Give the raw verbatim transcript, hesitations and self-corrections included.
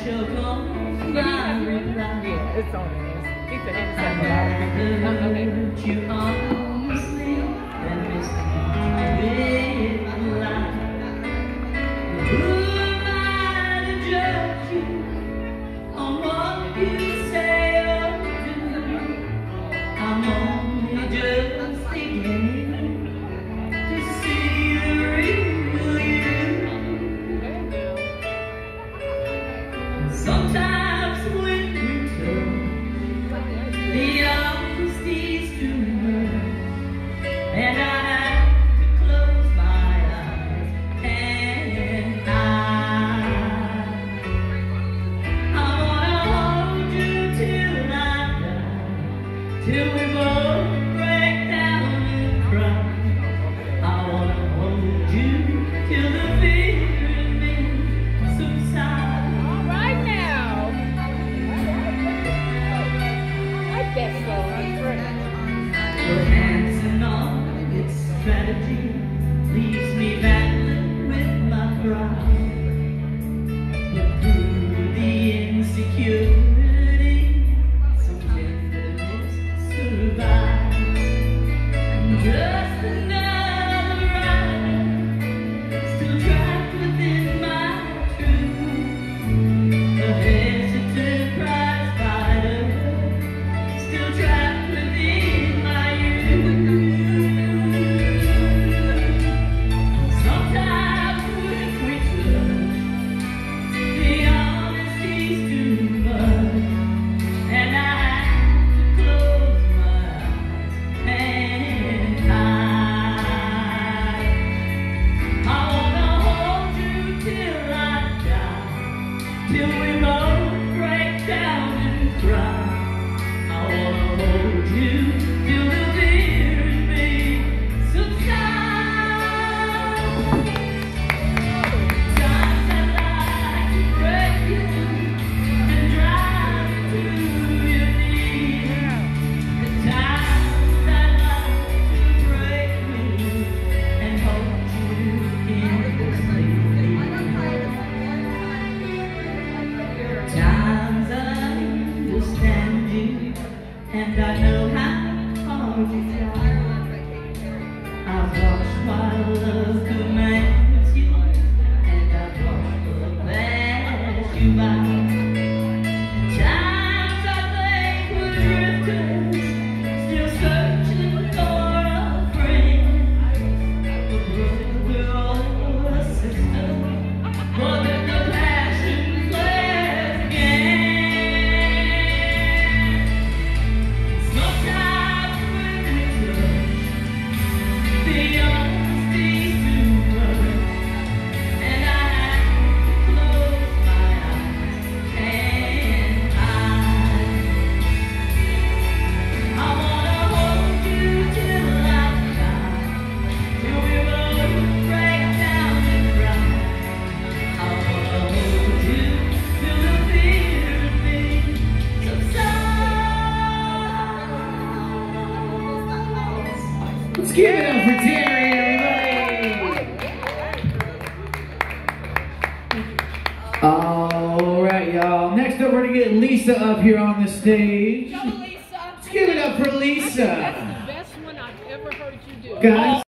choke on my reply. Yeah, it's on there. He said he was I having a lot of people. rather Okay. hurt you honestly than mislead you with lies. Who am I to judge you on what you say or do? I'm only just beginning to see the real you. Sometimes when we touch, the honesty's too much, and I have to close my eyes and I, I wanna hold you till I die, till we both break down and cry. I wanna hold you till the fear in me subsides. All right now. I like that song. Your hands and all its strategy leaves me battling with my pride. But through the insecurity, some tenderness survives. And just another rider, still trapped within my truth. A hesitant prize fighter, still trapped within my youth. Sometimes when we touch, the honesty's too much, and I have to close my eyes and hide. I wanna hold you till I die, till we both break down and cry. I wanna hold you till the fear in me subsides. Times I'd like to break you and drive you to your knees. The times I'd like to break you and hold you endlessly. Times I understand you, and I know how hard you try. I've watched while love commands you, and I've watched love pass you by. Times I think we're drifters, still searching for a friend, a brother or a sister, but then the passion flares again. Sometimes when we touch, the honesty's too much, and I have to close my eyes and hide. I wanna hold you till I die, till we both break down and cry. I wanna hold you till the fear in me subsides. Let's give it up for Terry, everybody. All right, y'all. Next up, we're gonna get Lisa up here on the stage. Lisa. Let's give it up for That's Lisa. the best one I've ever heard you do. Guys.